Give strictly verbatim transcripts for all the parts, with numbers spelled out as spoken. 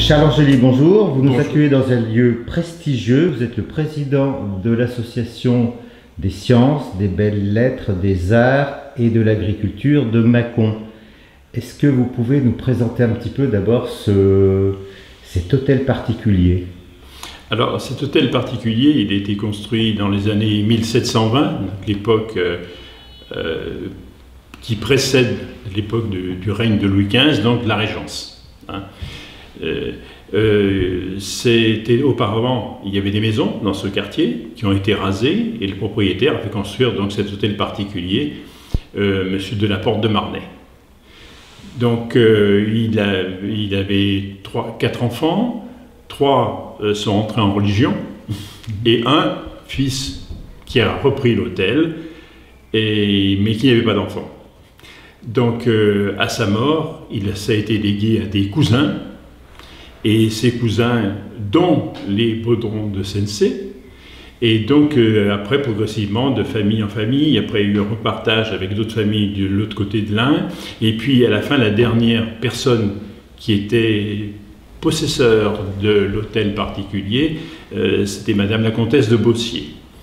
Charles Angeli, bonjour. Vous nous Bonjour. accueillez dans un lieu prestigieux. Vous êtes le président de l'association des sciences, des belles lettres, des arts et de l'agriculture de Mâcon. Est-ce que vous pouvez nous présenter un petit peu d'abord ce, cet hôtel particulier? Alors, cet hôtel particulier, il a été construit dans les années mille sept cent vingt, l'époque euh, euh, qui précède l'époque du règne de Louis quinze, donc la Régence. Hein. Euh, euh, c'était auparavant, il y avait des maisons dans ce quartier qui ont été rasées et le propriétaire a fait construire donc cet hôtel particulier, euh, Monsieur de la Porte de Marnay. Donc, euh, il, a, il avait trois, quatre enfants. Trois euh, sont entrés en religion et un fils qui a repris l'hôtel, mais qui n'avait pas d'enfant. Donc euh, à sa mort, il, ça a été légué à des cousins, et ces cousins, dont les Baudrons de Sensé, et donc euh, après progressivement de famille en famille, après il y a eu un repartage avec d'autres familles de l'autre côté de l'Ain, et puis à la fin la dernière personne qui était possesseur de l'hôtel particulier, euh, c'était Madame la Comtesse de Bossier.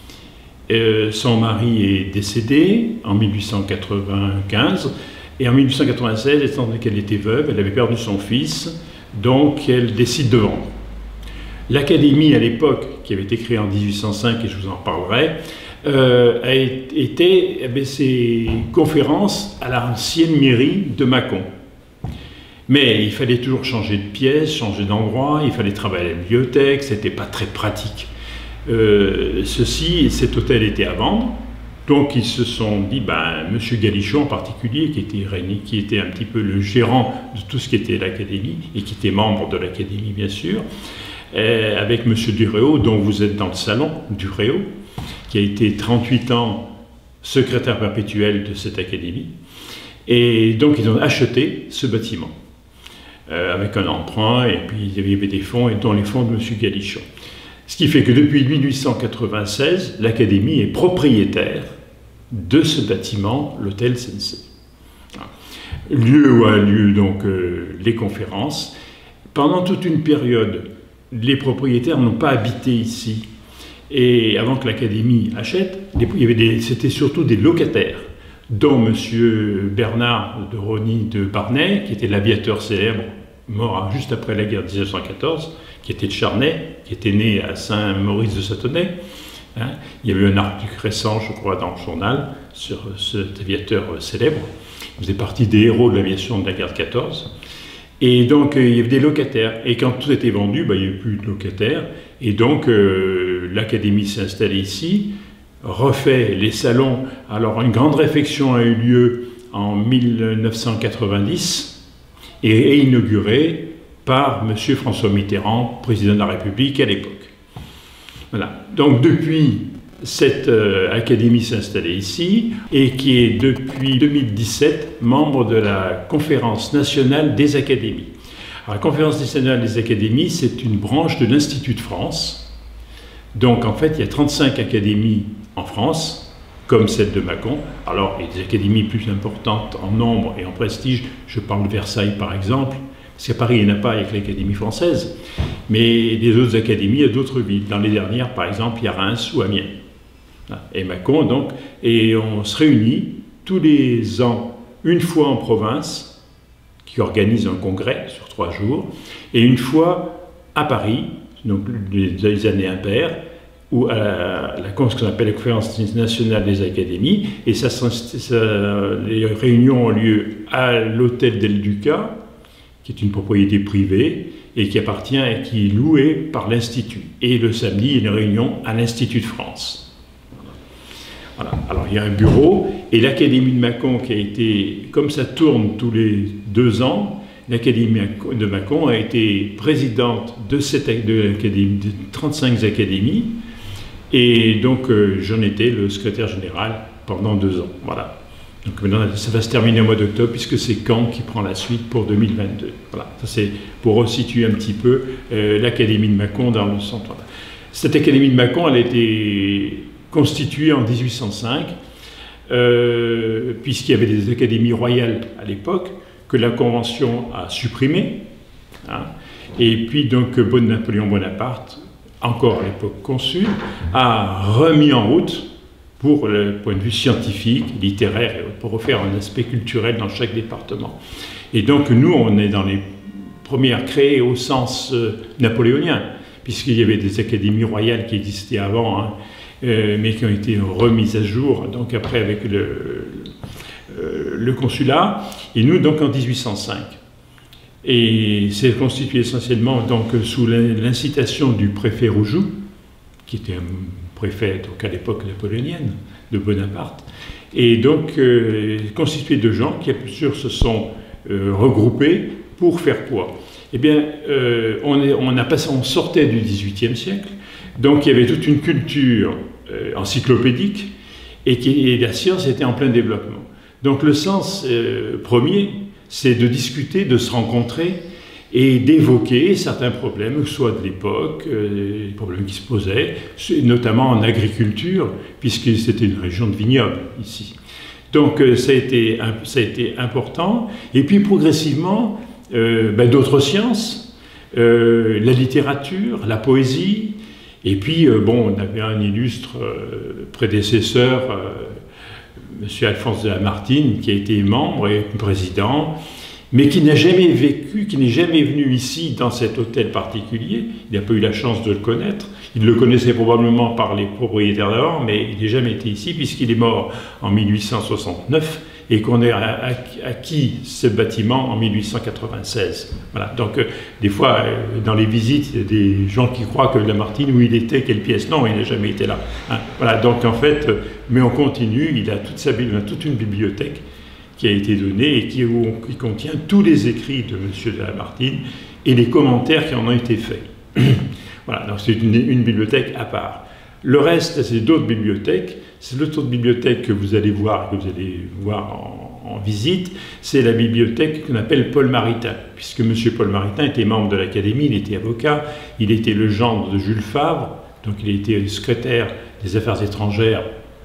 Euh, son mari est décédé en mille huit cent quatre-vingt-quinze, et en mille huit cent quatre-vingt-seize, étant donné qu'elle était veuve, elle avait perdu son fils, donc elle décide de vendre. L'Académie, à l'époque, qui avait été créée en mille huit cent cinq, et je vous en reparlerai, euh, a été eh bien, ses conférences à l'ancienne mairie de Mâcon. Mais il fallait toujours changer de pièce, changer d'endroit, il fallait travailler à la bibliothèque, c'était pas très pratique. Euh, ceci, cet hôtel était à vendre, donc ils se sont dit, ben, Monsieur Galichon en particulier, qui était, qui était un petit peu le gérant de tout ce qui était l'Académie, et qui était membre de l'Académie bien sûr, euh, avec Monsieur Duréau, dont vous êtes dans le salon, Duréau, qui a été trente-huit ans secrétaire perpétuel de cette Académie, et donc ils ont acheté ce bâtiment. Euh, avec un emprunt, et puis il y avait des fonds, et dont les fonds de Monsieur Galichon. Ce qui fait que depuis mille huit cent quatre-vingt-seize, l'Académie est propriétaire de ce bâtiment, l'hôtel Sensé. Lieu où a lieu donc euh, les conférences. Pendant toute une période, les propriétaires n'ont pas habité ici. Et avant que l'Académie achète, c'était surtout des locataires, dont M. Bernard de Rosny de Barnay, qui était l'aviateur célèbre, mort juste après la guerre de mille neuf cent quatorze, qui était de Charnay, qui était né à Saint-Maurice-de-Sathonay. Hein. Il y avait un article récent, je crois, dans le journal, sur cet aviateur célèbre. Il faisait partie des héros de l'aviation de la guerre de quatorze. Et donc, euh, il y avait des locataires. Et quand tout était vendu, bah, il n'y avait plus de locataires. Et donc, euh, l'Académie s'est installée ici, refait les salons. Alors, une grande réfection a eu lieu en mille neuf cent quatre-vingt-dix et est inaugurée par M. François Mitterrand, président de la République à l'époque. Voilà. Donc, depuis, cette euh, académie s'est installée ici et qui est depuis deux mille dix-sept membre de la Conférence nationale des académies. Alors, la Conférence nationale des académies, c'est une branche de l'Institut de France. Donc, en fait, il y a trente-cinq académies en France, comme celle de Mâcon. Alors, il y a des académies plus importantes en nombre et en prestige. Je parle de Versailles, par exemple, parce qu'à Paris, il n'y en a pas avec l'Académie française. Mais les autres académies, il y a d'autres villes. Dans les dernières, par exemple, il y a Reims ou Amiens. Et Mâcon, donc. Et on se réunit tous les ans, une fois en province, qui organise un congrès sur trois jours, et une fois à Paris, donc les années impaires, ou à la, la, ce qu'on appelle la Conférence nationale des académies, et ça, ça, les réunions ont lieu à l'hôtel Del Duca, qui est une propriété privée, et qui appartient et qui est louée par l'Institut. Et le samedi, il y a une réunion à l'Institut de France. Voilà. Alors il y a un bureau, et l'Académie de Mâcon qui a été, comme ça tourne tous les deux ans, l'Académie de Mâcon a été présidente de, cette, de, l'Académie, de trente-cinq académies, et donc euh, j'en étais le secrétaire général pendant deux ans. Voilà. Donc maintenant ça va se terminer au mois d'octobre puisque c'est Caen qui prend la suite pour deux mille vingt-deux. Voilà. Ça c'est pour resituer un petit peu euh, l'Académie de Mâcon dans le centre. Cette Académie de Mâcon, elle a été constituée en mille huit cent cinq, euh, puisqu'il y avait des académies royales à l'époque, que la Convention a supprimées, Hein. Et puis donc bon, Napoléon Bonaparte, encore à l'époque consul, a remis en route, pour le point de vue scientifique, littéraire, pour refaire un aspect culturel dans chaque département. Et donc nous, on est dans les premières créées au sens euh, napoléonien, puisqu'il y avait des académies royales qui existaient avant, hein, euh, mais qui ont été remises à jour, donc après avec le, euh, le consulat, et nous donc en mille huit cent cinq. Et c'est constitué essentiellement donc sous l'incitation du préfet Roujoux, qui était un préfet donc à l'époque napoléonienne de Bonaparte, et donc euh, constitué de gens qui à plusieurs se sont euh, regroupés pour faire quoi? Eh bien, euh, on, est, on, a passé, on sortait du dix-huitième siècle, donc il y avait toute une culture euh, encyclopédique, et, qui, et la science était en plein développement. Donc le sens euh, premier, c'est de discuter, de se rencontrer, et d'évoquer certains problèmes, soit de l'époque, euh, les problèmes qui se posaient, notamment en agriculture, puisque c'était une région de vignobles ici. Donc euh, ça, a été, ça a été important. Et puis progressivement, euh, ben, d'autres sciences, euh, la littérature, la poésie, et puis euh, bon, on avait un illustre euh, prédécesseur, euh, M. Alphonse de Lamartine, qui a été membre et président, mais qui n'a jamais vécu, qui n'est jamais venu ici dans cet hôtel particulier. Il n'a pas eu la chance de le connaître. Il le connaissait probablement par les propriétaires d'avant, mais il n'a jamais été ici puisqu'il est mort en mille huit cent soixante-neuf et qu'on a acquis ce bâtiment en mille huit cent quatre-vingt-seize. Voilà. Donc, euh, des fois, euh, dans les visites, il y a des gens qui croient que Lamartine, où il était, quelle pièce. Non, il n'a jamais été là. Hein. Voilà. Donc, en fait, euh, mais on continue. Il a toute, sa, il a toute une bibliothèque qui a été donnée et qui, où, qui contient tous les écrits de M. de Lamartine et les commentaires qui en ont été faits. Voilà, donc c'est une, une bibliothèque à part. Le reste, c'est d'autres bibliothèques. C'est l'autre bibliothèque que vous allez voir, que vous allez voir en, en visite, c'est la bibliothèque qu'on appelle Paul Maritain, puisque M. Paul Maritain était membre de l'Académie, il était avocat, il était le gendre de Jules Favre, donc il était le secrétaire des Affaires étrangères,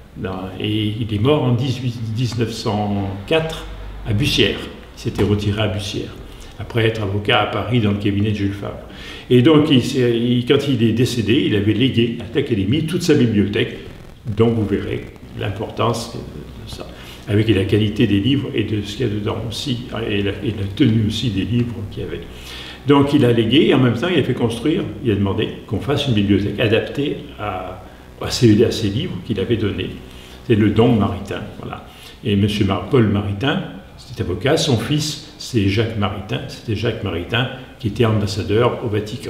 et il est mort en mille neuf cent quatre à Bussière. Il s'était retiré à Bussière, après être avocat à Paris dans le cabinet de Jules Favre. Et donc, il, il, quand il est décédé, il avait légué à l'Académie toute sa bibliothèque, dont vous verrez l'importance de ça, avec la qualité des livres et de ce qu'il y a dedans aussi, et la, et la tenue aussi des livres qu'il y avait. Donc, il a légué, et en même temps, il a fait construire, il a demandé qu'on fasse une bibliothèque adaptée à, à, ces, à ces livres qu'il avait donnés. C'est le don Maritain, voilà. Et M. Paul Maritain, c'était avocat, son fils, c'est Jacques Maritain, c'était Jacques Maritain qui était ambassadeur au Vatican.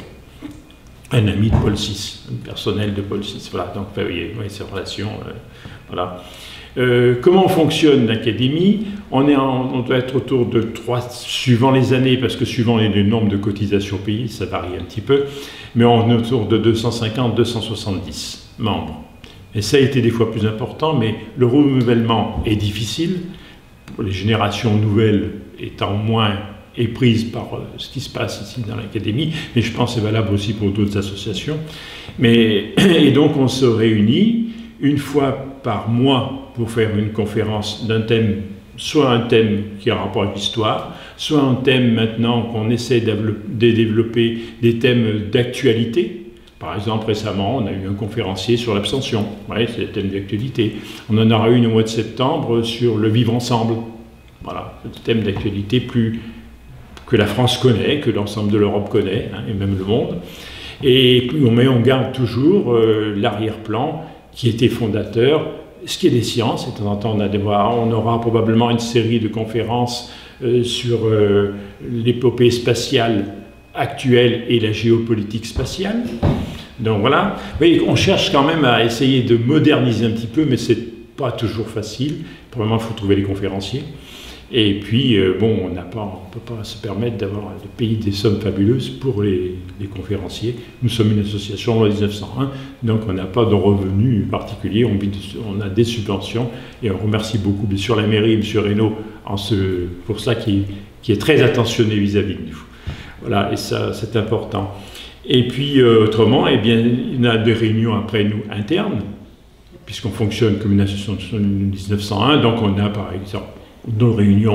Un ami de Paul six, un personnel de Paul six, voilà, donc vous voyez, oui, ces relations, euh, voilà. Euh, comment fonctionne l'Académie? on, est en, on doit être autour de trois, suivant les années, parce que suivant les, les nombres de cotisations payées, ça varie un petit peu, mais on est autour de deux cent cinquante à deux cent soixante-dix membres. Et ça a été des fois plus important, mais le renouvellement est difficile, pour les générations nouvelles étant moins éprises par ce qui se passe ici dans l'Académie, mais je pense que c'est valable aussi pour d'autres associations. Mais, et donc on se réunit une fois par mois pour faire une conférence d'un thème, soit un thème qui a rapport avec l'histoire, soit un thème maintenant qu'on essaie de développer des thèmes d'actualité. Par exemple, récemment, on a eu un conférencier sur l'abstention, ouais, c'est le thème d'actualité. On en aura une au mois de septembre sur le vivre ensemble. Voilà, c'est un thème d'actualité plus que la France connaît, que l'ensemble de l'Europe connaît, hein, et même le monde. Et puis, mais on garde toujours euh, l'arrière-plan qui était fondateur, ce qui est des sciences. Et de temps en temps, on, a des, on aura probablement une série de conférences euh, sur euh, l'épopée spatiale actuelle et la géopolitique spatiale. Donc voilà, oui, on cherche quand même à essayer de moderniser un petit peu, mais c'est pas toujours facile. Probablement, il faut trouver les conférenciers. Et puis, euh, bon, on n'a pas, on peut pas se permettre d'avoir de payer des sommes fabuleuses pour les, les conférenciers. Nous sommes une association en mille neuf cent un, donc on n'a pas de revenus particuliers. On, on a des subventions et on remercie beaucoup, bien sûr, la mairie, M. Reynaud, en ce, pour ça, qui, qui est très attentionné vis-à-vis de nous. Voilà, et ça, c'est important. Et puis, euh, autrement, eh bien, il y a des réunions après nous internes, puisqu'on fonctionne comme une association de mille neuf cent un, donc on a, par exemple, nos réunions,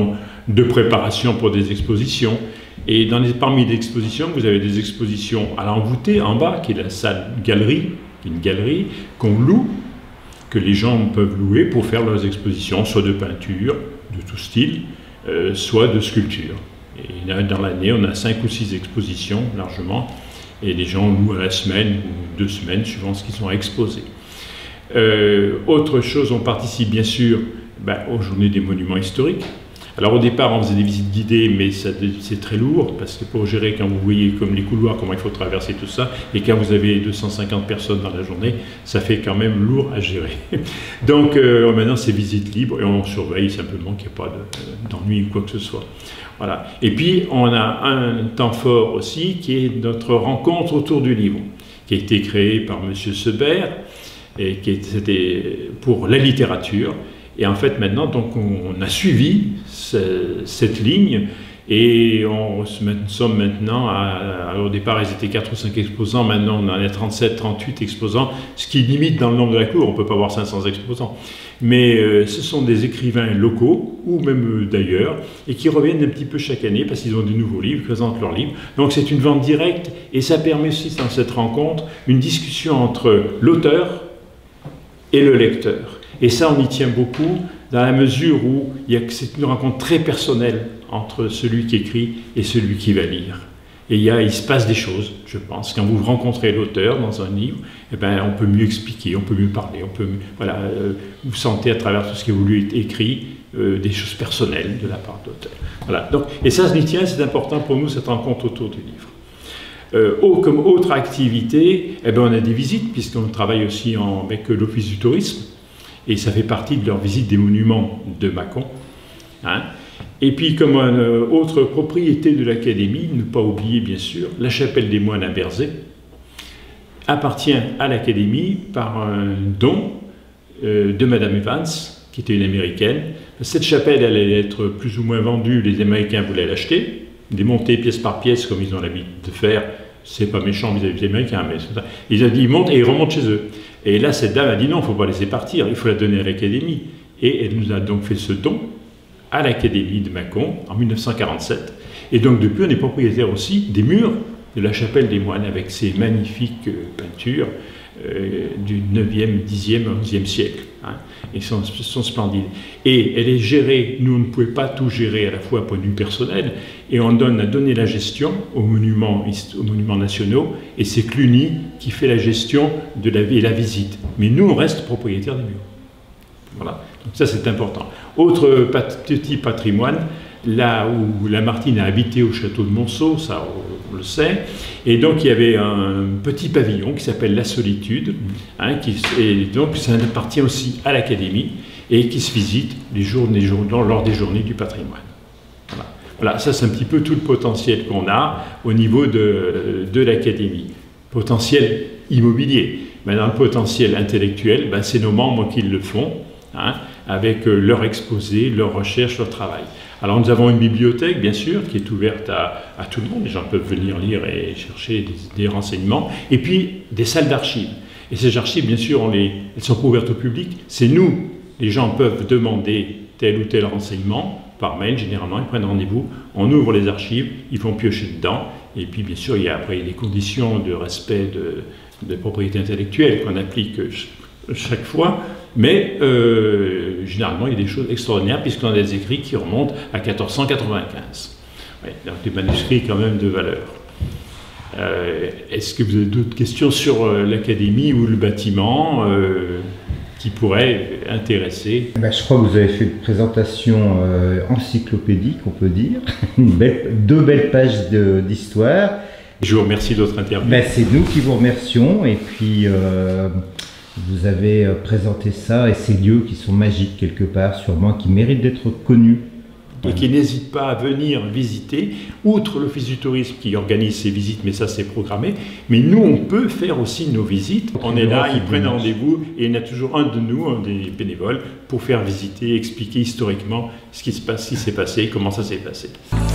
de préparation pour des expositions. Et dans les, parmi les expositions, vous avez des expositions à l'envoûté, en bas, qui est la salle galerie, une galerie qu'on loue, que les gens peuvent louer pour faire leurs expositions, soit de peinture, de tout style, euh, soit de sculpture. Et là, dans l'année, on a cinq ou six expositions, largement, et les gens louent à la semaine ou deux semaines, suivant ce qu'ils ont exposé. Euh, autre chose, on participe bien sûr ben, aux journées des monuments historiques. Alors au départ, on faisait des visites guidées, mais c'est très lourd, parce que pour gérer, quand vous voyez comme les couloirs, comment il faut traverser tout ça, et quand vous avez deux cent cinquante personnes dans la journée, ça fait quand même lourd à gérer. Donc euh, maintenant, c'est visite libre, et on surveille simplement qu'il n'y ait pas d'ennui ou quoi que ce soit. Voilà. Et puis, on a un temps fort aussi, qui est notre rencontre autour du livre, qui a été créé par M. Sebert, et qui était pour la littérature. Et en fait, maintenant, donc, on a suivi ce, cette ligne et on sommes maintenant, à, au départ, ils étaient quatre ou cinq exposants, maintenant on en est trente-sept, trente-huit exposants, ce qui limite dans le nombre de la cour, on ne peut pas avoir cinq cents exposants. Mais euh, ce sont des écrivains locaux, ou même euh, d'ailleurs, et qui reviennent un petit peu chaque année parce qu'ils ont des nouveaux livres, présentent leurs livres. Donc c'est une vente directe et ça permet aussi, dans cette rencontre, une discussion entre l'auteur et le lecteur. Et ça, on y tient beaucoup, dans la mesure où c'est une rencontre très personnelle entre celui qui écrit et celui qui va lire. Et il, y a, il se passe des choses, je pense. Quand vous rencontrez l'auteur dans un livre, eh ben, on peut mieux expliquer, on peut mieux parler, on peut mieux, voilà, euh, vous sentez à travers tout ce qui est voulu être écrit euh, des choses personnelles de la part de l'auteur. Voilà. Donc, et ça, ça y tient, c'est important pour nous, cette rencontre autour du livre. Euh, oh, comme autre activité, eh ben, on a des visites, puisqu'on travaille aussi en, avec l'Office du tourisme. Et ça fait partie de leur visite des monuments de Mâcon. Hein. Et puis, comme une autre propriété de l'Académie, ne pas oublier bien sûr, la chapelle des moines à Berzé appartient à l'Académie par un don euh, de Madame Evans, qui était une Américaine. Cette chapelle, elle allait être plus ou moins vendue, les Américains voulaient l'acheter, démonter pièce par pièce comme ils ont l'habitude de faire. C'est pas méchant vis-à-vis des Américains, mais ils ont dit ils montent et ils remontent chez eux. Et là, cette dame a dit non, il ne faut pas laisser partir, il faut la donner à l'Académie. Et elle nous a donc fait ce don à l'Académie de Mâcon en mille neuf cent quarante-sept. Et donc depuis, on est propriétaire aussi des murs de la chapelle des moines avec ces magnifiques euh, peintures euh, du neuvième, dixième, onzième siècle. Hein, et sont, sont splendides. Et elle est gérée, nous on ne pouvait pas tout gérer à la fois à point de vue personnel, et on donne à donner la gestion aux monuments, aux monuments nationaux, et c'est Cluny qui fait la gestion de la, et la visite. Mais nous on reste propriétaire des murs. Voilà, donc ça c'est important. Autre pat petit patrimoine, là où Lamartine a habité au château de Monceau, ça on, on le sait, et donc il y avait un petit pavillon qui s'appelle La Solitude, hein, qui, et donc ça appartient aussi à l'Académie, et qui se visite les jours, les jours, lors des journées du patrimoine. Voilà, voilà, ça c'est un petit peu tout le potentiel qu'on a au niveau de, de l'Académie. Potentiel immobilier. Maintenant le potentiel intellectuel, ben, c'est nos membres qui le font, hein, avec euh, leur exposé, leur recherche, leur travail. Alors nous avons une bibliothèque, bien sûr, qui est ouverte à, à tout le monde. Les gens peuvent venir lire et chercher des, des renseignements. Et puis des salles d'archives. Et ces archives, bien sûr, on les, elles ne sont pas ouvertes au public. C'est nous, les gens peuvent demander tel ou tel renseignement par mail, généralement, ils prennent rendez-vous. On ouvre les archives, ils vont piocher dedans. Et puis, bien sûr, il y a après des conditions de respect de, de propriété intellectuelle qu'on applique chaque fois. Mais euh, généralement, il y a des choses extraordinaires puisqu'on a des écrits qui remontent à quatorze cent quatre-vingt-quinze. Ouais, donc des manuscrits quand même de valeur. Euh, Est-ce que vous avez d'autres questions sur euh, l'Académie ou le bâtiment euh, qui pourraient intéresser? Ben, je crois que vous avez fait une présentation euh, encyclopédique, on peut dire. Une belle, deux belles pages d'histoire. Je vous remercie de votre interview. Ben, c'est nous qui vous remercions. Et puis... Euh, vous avez présenté ça et ces lieux qui sont magiques quelque part, sûrement, qui méritent d'être connus. Et qui n'hésitent pas à venir visiter, outre l'Office du tourisme qui organise ses visites, mais ça c'est programmé, mais nous on peut faire aussi nos visites. On est là, ils prennent rendez-vous et il y en a toujours un de nous, un des bénévoles, pour faire visiter, expliquer historiquement ce qui se passe, ce qui s'est passé, comment ça s'est passé.